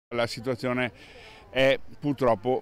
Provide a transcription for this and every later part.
La situazione è purtroppo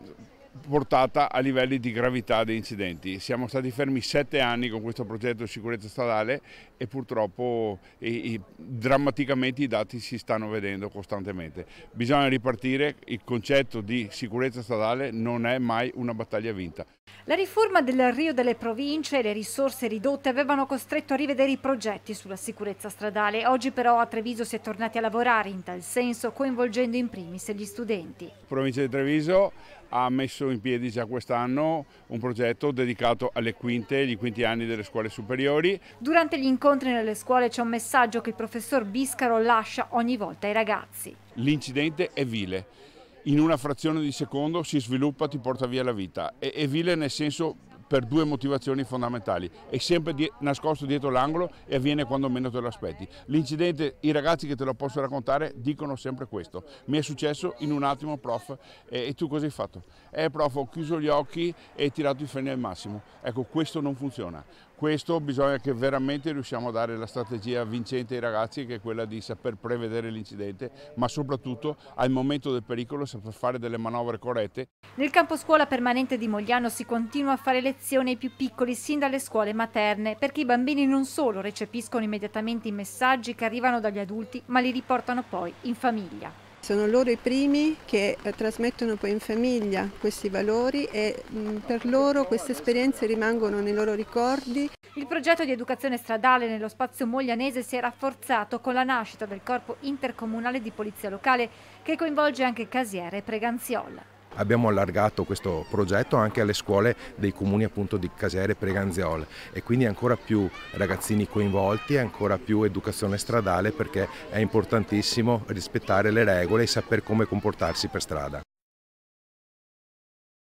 portata a livelli di gravità dei incidenti. Siamo stati fermi 7 anni con questo progetto di sicurezza stradale e purtroppo drammaticamente i dati si stanno vedendo costantemente. Bisogna ripartire, il concetto di sicurezza stradale non è mai una battaglia vinta. La riforma del Rio delle Province e le risorse ridotte avevano costretto a rivedere i progetti sulla sicurezza stradale. Oggi però a Treviso si è tornati a lavorare in tal senso, coinvolgendo in primis gli studenti. La provincia di Treviso ha messo in piedi già quest'anno un progetto dedicato alle gli quinti anni delle scuole superiori. Durante gli incontri nelle scuole c'è un messaggio che il professor Biscaro lascia ogni volta ai ragazzi. L'incidente è vile, in una frazione di secondo si sviluppa, ti porta via la vita. È vile nel senso per due motivazioni fondamentali: è sempre nascosto dietro l'angolo e avviene quando meno te lo aspetti. L'incidente, i ragazzi che te lo possono raccontare dicono sempre questo: mi è successo in un attimo, prof, e tu cosa hai fatto? Prof, ho chiuso gli occhi e tirato i freni al massimo. Ecco, questo non funziona. Questo bisogna che veramente riusciamo a dare la strategia vincente ai ragazzi, che è quella di saper prevedere l'incidente, ma soprattutto al momento del pericolo saper fare delle manovre corrette. Nel campo scuola permanente di Mogliano si continua a fare lezioni ai più piccoli sin dalle scuole materne, perché i bambini non solo recepiscono immediatamente i messaggi che arrivano dagli adulti, ma li riportano poi in famiglia. Sono loro i primi che trasmettono poi in famiglia questi valori e per loro queste esperienze rimangono nei loro ricordi. Il progetto di educazione stradale nello spazio moglianese si è rafforzato con la nascita del Corpo Intercomunale di Polizia Locale, che coinvolge anche Casiere e Preganziol. Abbiamo allargato questo progetto anche alle scuole dei comuni appunto di Casiere e Preganziol, e quindi ancora più ragazzini coinvolti, ancora più educazione stradale, perché è importantissimo rispettare le regole e saper come comportarsi per strada.